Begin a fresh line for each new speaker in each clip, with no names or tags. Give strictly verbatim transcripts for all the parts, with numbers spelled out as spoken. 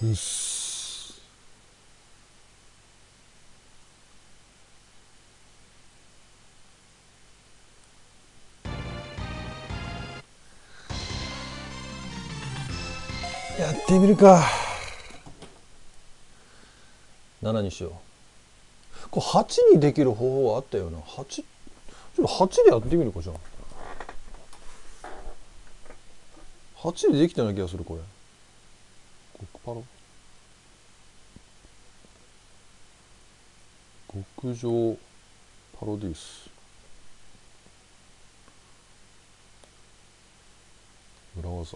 うっす。やってみるか。ななにしよう。これはちにできる方法はあったよな。はち、ちょっとはちでやってみるかじゃあ。はちでできたような気がするこれ。極パロ。極上パロディウス。裏技。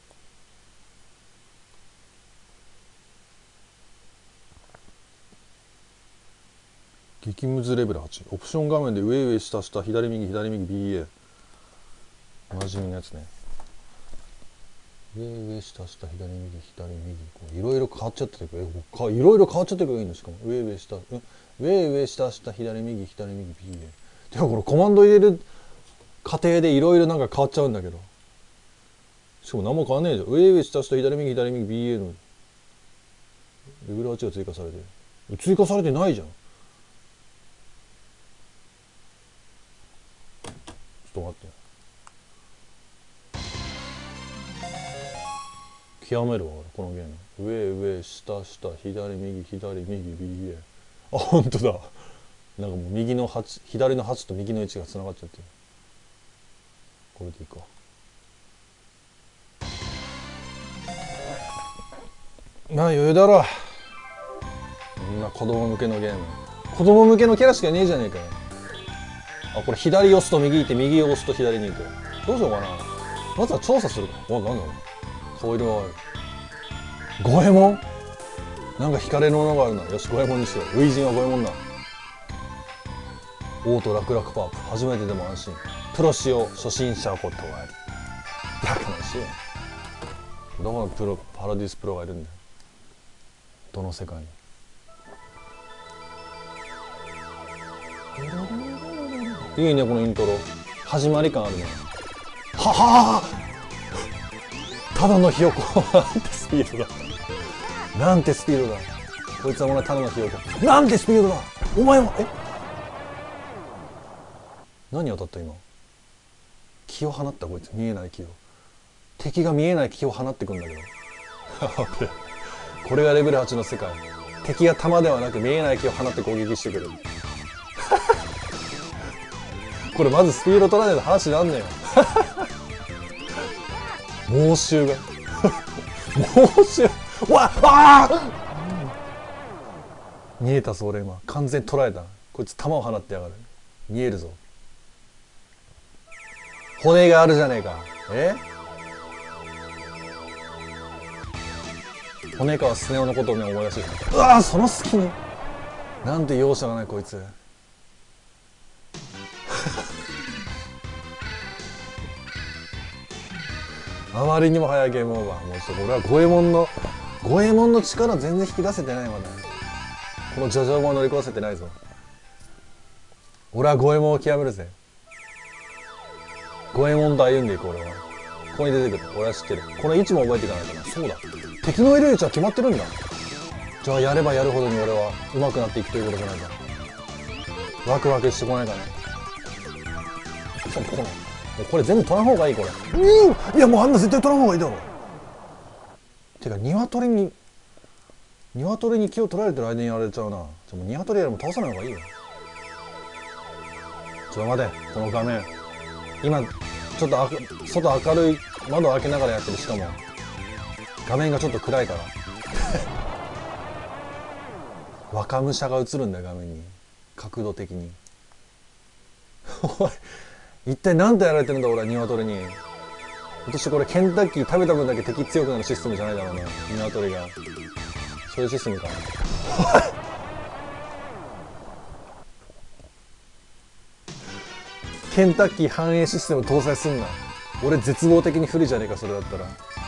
激ムズレベルはち。オプション画面で上上下下左右左右 ビーエー。おなじみのやつね。上上下下左右左右こういろいろ変わっちゃっててくれ。いろいろ変わっちゃってくれいいの。しかも上上下うん上上下下左右左右 ビーエー。でもこれコマンド入れる過程でいろいろなんか変わっちゃうんだけど。しかも何も変わんねえじゃん。上上下下左右左右 ビーエー のレベルはちが追加されてる。追加されてないじゃん。ちょっと待って。極めるわ俺このゲーム。上上下下左右左右 ビーエー。あ本当だ。なんかもう右のはち左のはちと右のいちがつながっちゃってる。これでいいか。まあ余裕だろ。こんな子供向けのゲーム。子供向けのキャラしかねえじゃねえかよ。あこれ左押すと右行って右押すと左に行く。どうしようかな。まずは調査するか。おなんだろう。顔色がある。五右衛門なんか惹かれるものがあるな。よし五右衛門にしよう。初陣は五右衛門だ。オート楽々パープ初めてでも安心。プロ仕様初心者ことはあり。バカなしよ。どこのプロパラディスプロがいるんだよ。どの世界に。いいねこのイントロ。始まり感あるね。ははーただのひよこなんてスピードだ。なんてスピードだ。こいつは俺はただのひよこ。なんてスピードだ。お前はえ何当たった今。気を放ったこいつ。見えない気を。敵が見えない気を放ってくんだけどこれがレベルはちの世界。敵が弾ではなく見えない気を放って攻撃してくるこれまずスピード取らないと話になんねえよ猛襲が猛襲わあ逃げたぞ俺今。完全に捉えた。こいつ弾を放ってやがる。逃げるぞ。骨があるじゃねえか。え骨川スネ夫のことをね思い出してきた。うわーその隙になんて容赦がないこいつあまりにも早いゲームオーバー。もうちょっと俺は五右衛門の五右衛門の力全然引き出せてないまだ。このジョジョも乗り越せてないぞ。俺は五右衛門を極めるぜ。五右衛門と歩んでいく俺は。ここに出てくる。俺は知ってる。この位置も覚えていかないとな。そうだ敵のいる位置は決まってるんだ。じゃあやればやるほどに俺は上手くなっていくということじゃないか。ワクワクしてこないかね。そうここのこれ全部取らん方がいいこれ。うんいやもうあんな絶対取らん方がいいだろ。てか鶏に鶏に気を取られてる間にやられちゃうな。じゃもう鶏やらも倒さない方がいいよ。ちょっと待てこの画面。今ちょっとあ外明るい窓開けながらやってる。しかも画面がちょっと暗いから若武者が映るんだよ画面に。角度的におい一体何とやられてるんだ俺は鶏に。今年これケンタッキー食べた分だけ敵強くなるシステムじゃないだろうな鶏が。そういうシステムかなケンタッキー反映システム搭載すんな。俺絶望的に不利じゃねえかそれだったら。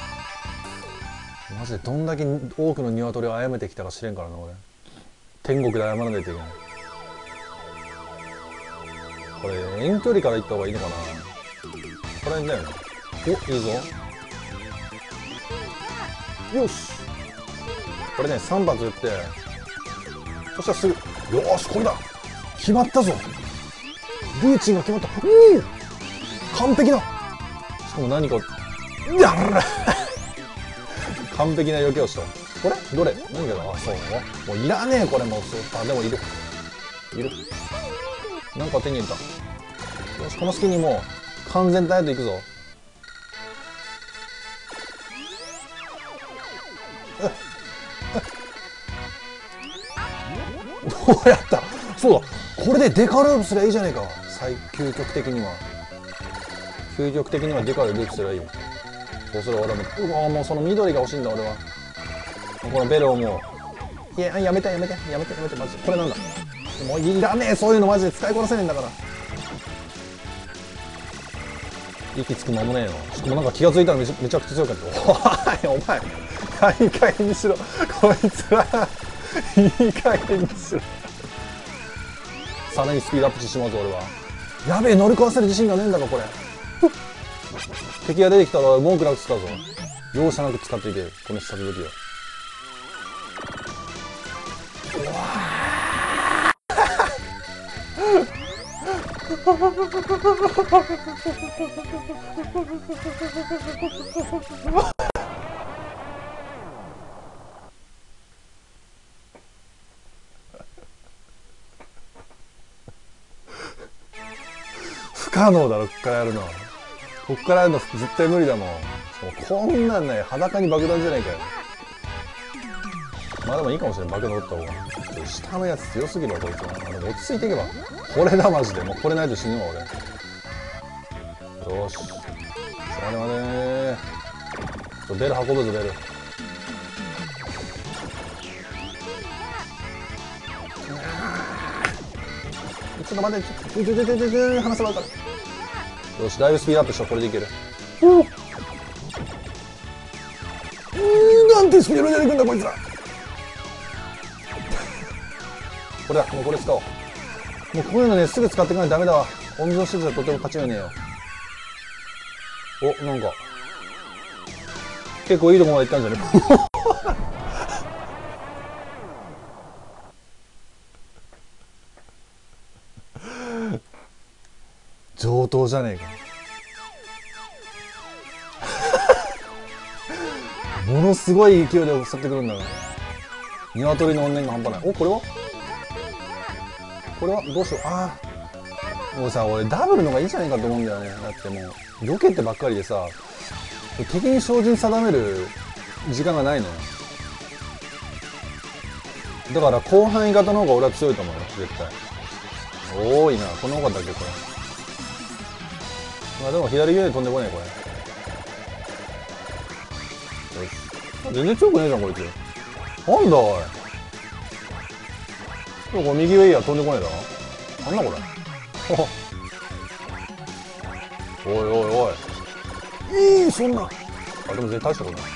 マジでどんだけ多くの鶏を殺めてきたか知れんからな俺。天国で謝らないといけない。これ遠距離から行った方がいいのかな。ここら辺だよね。おいいぞ。よしこれねさん発打って、そしたらすぐ、よーしこれだ、決まったぞ、ルーチンが決まった、うん、完璧だ。しかも何かやら完璧な余計をした。これどれ何かだ、あ、そうもういらねえ、これもうそう、あ、でもいるいる、なんか手に入れた。よし、この隙にもう完全ダイエットいくぞ。どうやった、そうだ、これでデカループすりゃいいじゃねえか。最究極的には究極的にはデカでループすればいいよ。そうすれば俺も、うわもうその緑が欲しいんだ俺は。このベルをもう、いややめてやめてやめてやめて、マジでこれなんだ、もういらねえ、そういうのマジで使いこなせねえんだから。息つく間もねえよ。しかもなんか気が付いたらめちゃめちゃくちゃ強かった。おいお前いい加減にしろこいつらいい加減にしろ。さらにスピードアップしてしまうぞ俺は。やべえ、乗り壊せる自信がねえんだかこれ。敵が出てきたら文句なく使うぞ。容赦なく使っていけ、この必殺武器を。不可能だろ、こっからやるの。こっからやるの絶対無理だもん。こんなんね、裸に爆弾じゃないかよ。まあでもいいかもしれん、爆弾取った方が。下のやつ強すぎるわこいつは。でも落ち着いていけば、これだマジで。もうこれないと死ぬわ俺。よし、待て待て、ちょベル運ぶぞベル。ちょっと待って、ちょちょちょちょちょちょ離せば分かる。よし、だいぶスピードアップした。これでいける。おっ、なんてスピードでいくんだこいつら。これだ、もうこれ使おう。もうこういうのねすぐ使っていかないとダメだわ。温存してたらとても勝ちがねえよ。お、なんか結構いいとこまで行ったんじゃね上等じゃねえかものすごい勢いで襲ってくるんだから。鶏の怨念が半端ない。お、これはこれはどうしよう。ああ、もうさ俺ダブルのがいいんじゃないかと思うんだよね。だってもう避けてばっかりでさ、敵に照準定める時間がないのよ。だから広範囲型の方が俺は強いと思うよ絶対。多いな、この方がだっけこれ。まあでも左上で飛んでこねえこれ。よし、全然強くねえじゃんこいつ。なんだおい、これ右上いいや、飛んでこねえだろ。なんだこれおいおいおい、いいそんな。あ、でも全然大したことない。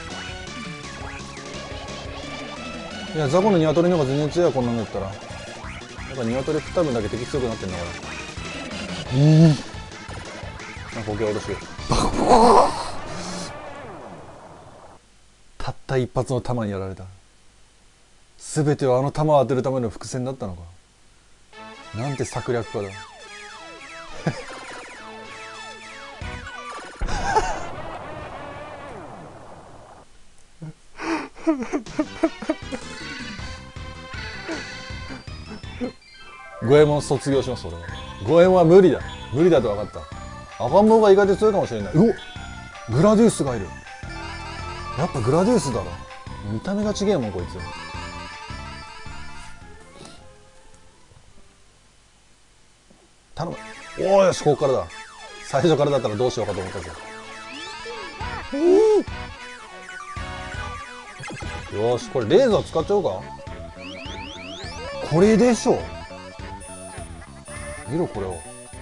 いや、雑魚の鶏の方が全然強い。こんなんだったらやっぱ鶏食った分だけ敵強くなってんだから。いい、なんか苔下ろしたった一発の弾にやられた。全てはあの弾を当てるための伏線だったのか。なんて策略家だ五右衛門卒業します俺は。五右衛門は無理だ、無理だと分かった。赤ん坊が意外と強いかもしれない。うお、グラディウスがいる。やっぱグラディウスだろ。見た目が違えもんこいつ。頼む。おお、よし、ここからだ。最初からだったらどうしようかと思ったぜ。よし、これレーザー使っちゃおうか。これでしょ。見ろこれを。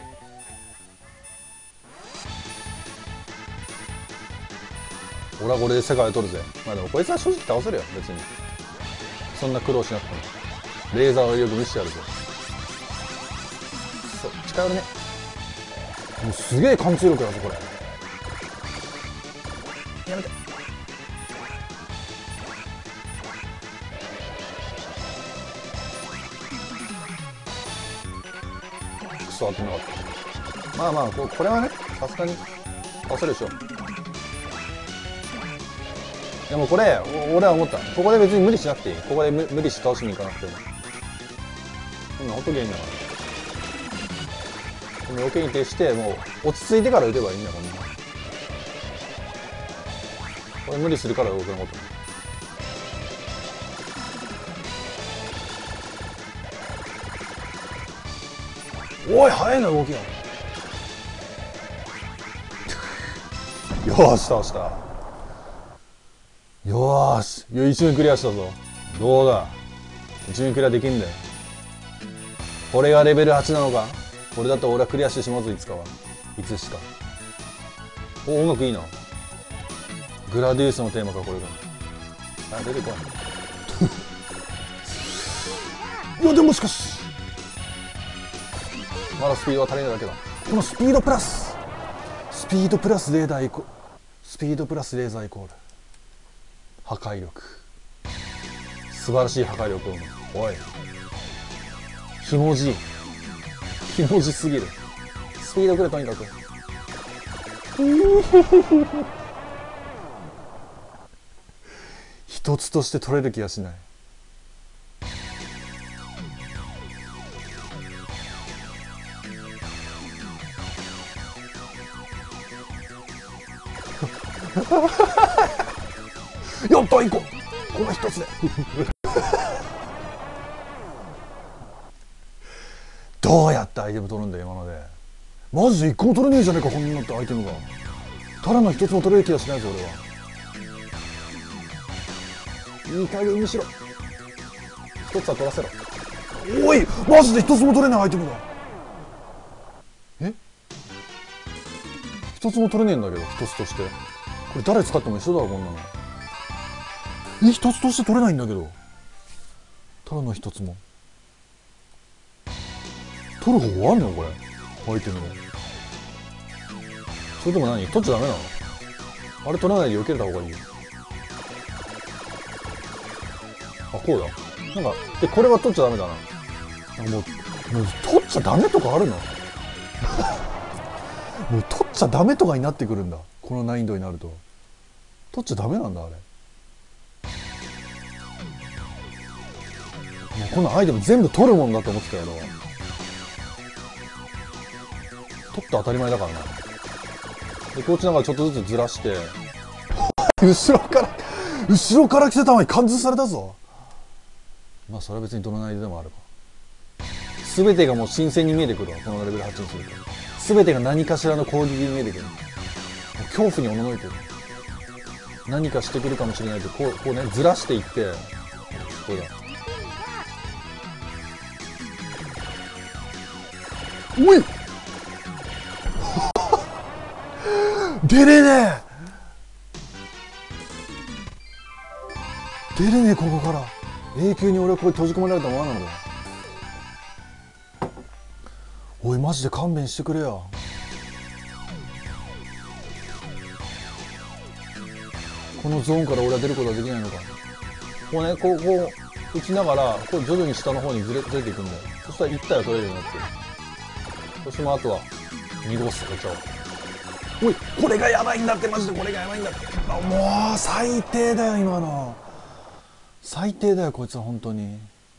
俺はこれで世界を取るぜ。まあでもこいつは正直倒せるよ別に。そんな苦労しなくても。レーザーをよく見せてやるぜ。そう、近寄るね。もうすげえ貫通力だぞこれ。やめて。 スは当てなかった。まあまあ こ, これはねさすがに倒せるでしょ。でもこれ俺は思った。ここで別に無理しなくていい。ここで無理して倒しに行かなくてもこんなほっとけばいいんだから。この余計に徹してもう落ち着いてから打てばいいんだこんな。これ無理するから動けなことない。おい早いな動きが。よーし倒した。よーしいや一面クリアしたぞ。どうだ一面クリアできんだよ。これがレベルはちなのか。これだと俺はクリアしてしまうぞいつかはいつしか。お音楽いいな。グラディウスのテーマかこれが。あ出てこいいやでもしかしまだスピードは足りないだけだ。このスピードプラススピードプラスレーダーイコスピードプラスレーザーイコール破壊力。素晴らしい破壊力を。おいひもじいひもじすぎる。スピードくれとにかく。一つとして取れる気がしない。やったいこうこの一つでどうやってアイテム取るんだよ今ので。マジで一個も取れねえじゃねえかこんなのってアイテムが。ただの一つも取れる気がしないぞ俺は。いい加減にしろ。一つは取らせろ。おいマジで一つも取れないアイテムだ。え一つも取れねえんだけど一つとして。これ誰使っても一緒だろこんなの。え一つとして取れないんだけど。ただの一つも取る方法あるのこれアイテムで。それとも何取っちゃダメなの。あれ取らないで避けた方がいいよ。あこうだなんかでこれは取っちゃダメだな。もうもう取っちゃダメとかあるのもう取っちゃダメとかになってくるんだこの難易度になると。取っちゃダメなんだあれ。もうこのアイテム全部取るもんだと思ってたよ俺は。取って当たり前だからな。でこっちなんかちょっとずつずらして後ろから後ろから来てたのに貫通されたぞ。まあそれは別にどの難易度でもあるか。全てがもう新鮮に見えてくるわこのレベルはちにすると。全てが何かしらの攻撃に見えてくる。もう恐怖におののいてる。何かしてくるかもしれないとこうこうねずらしていってこうだ。おい出れねえ出れねえここから永久に俺はこれ閉じ込められたままなんだよ。おいマジで勘弁してくれよ。このゾーンから俺は出ることはできないのか。こうねこうこう打ちながらこう徐々に下の方にずれずれていくんだよ。そしたらいったら取れるようになってる。そしてもうあとは濁すこっちは。おいこれがやばいんだってマジでこれがやばいんだって。あもう最低だよ今の。最低だよこいつは本当に。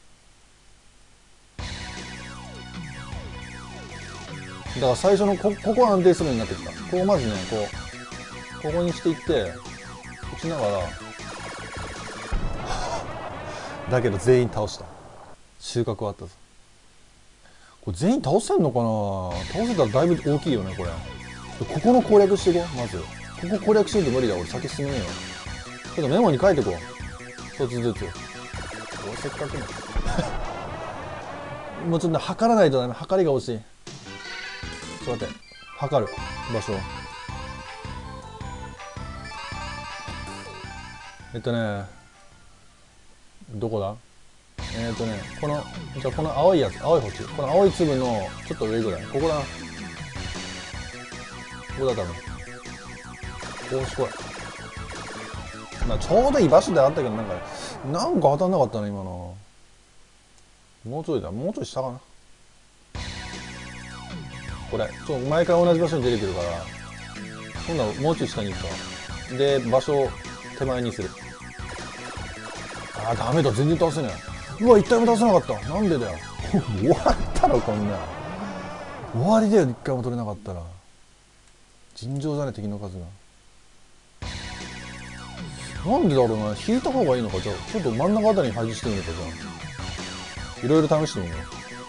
だから最初の こ, ここは安定するようになってきた。ここまずねこうここにしていって打ちながらだけど全員倒した。収穫はあったぞ。これ全員倒せんのかな。倒せたらだいぶ大きいよねこれ。ここの攻略していこうまず。ここ攻略しないと無理だ俺先進めねえよ。ちょっとメモに書いてこう一つずつ。俺せっかくねもうちょっと測らないとダメ。測りが欲しい。ちょっと待って測る場所。えっとねどこだ。えっとねこのじゃあこの青いやつ青い星この青い粒のちょっと上ぐらいここだな。ここだ多分。こうしこい。まあちょうどいい場所であったけどなんかなんか当たんなかったね今の。もうちょいだもうちょい下かな。 これちょ毎回同じ場所に出てくるから、今度はもうちょい下に行くか。で場所を手前にする。あーダメだ、全然倒せない。うわ一体も倒せなかった。なんでだよ終わったらこんな終わりだよ。一回も取れなかったら尋常じゃね敵の数が。なんでだろうな。引いた方がいいのか。じゃあちょっと真ん中あたりに配置してみるか。じゃあいろいろ試してみよ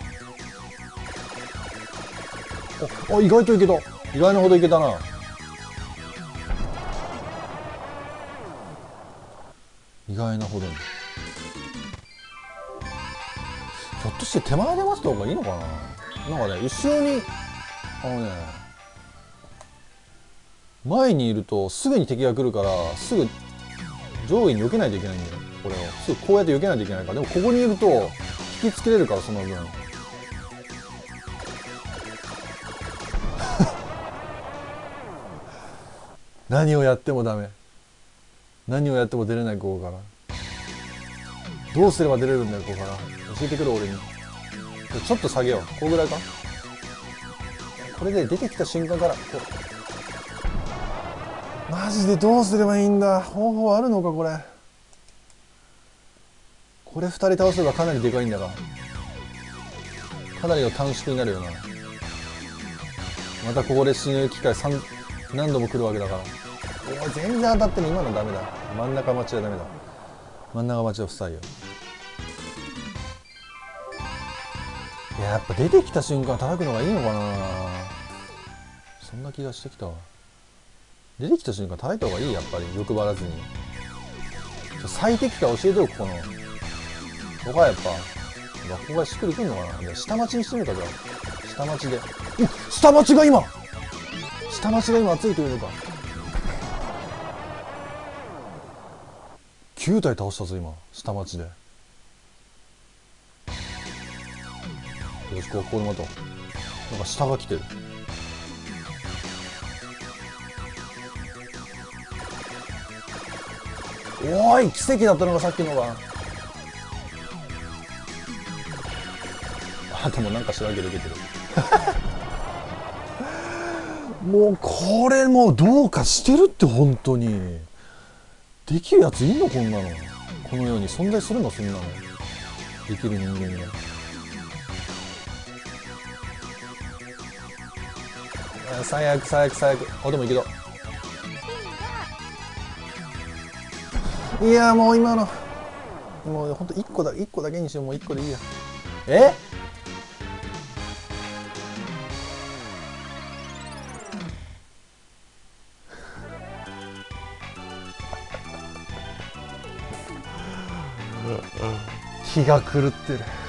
う。あ、意外といけた。意外なほどいけたな。意外なほどに。ひょっとして手前で待つ方がいいのかな。なんかね後ろにあのね前にいるとすぐに敵が来るからすぐ上位に避けないといけないんだよ。これをすぐこうやって避けないといけないから。でもここにいると引きつけれるから、その分何をやってもダメ。何をやっても出れない。ここからどうすれば出れるんだよ。ここから教えてくる俺に。ちょっと下げよう。こうぐらいか。これで出てきた瞬間からこう。マジでどうすればいいんだ。方法あるのかこれ。これふたり倒せばかなりでかいんだが、かなりの短縮になるよな。またここで死ぬ機会さん何度も来るわけだから。おい全然当たってる。今のダメだ。真ん中待ちはダメだ。真ん中待ちは不採用。やっぱ出てきた瞬間叩くのがいいのかな。そんな気がしてきたわ。出てきた瞬間叩いた方がいい。やっぱり欲張らずに。最適化教えてよ。ここのここはやっぱここがしっくりくんのかな。じゃあ下町にしてみるか。じゃあ下町で。お下町が今下町が今熱いというのか。きゅうたい倒したぞ今下町で。よしここでまたなんか下が来てる。おーい奇跡だったのがさっきのが。あでもなんか仕分けできてるもうこれもうどうかしてるって。本当にできるやついんのこんなの。この世に存在するのそんなのできる人間が。最悪最悪最悪。あでもいけた。いやもう今のもうほんといっこだ。いっこだけにしよう。もういっこでいいや。え気が狂ってる。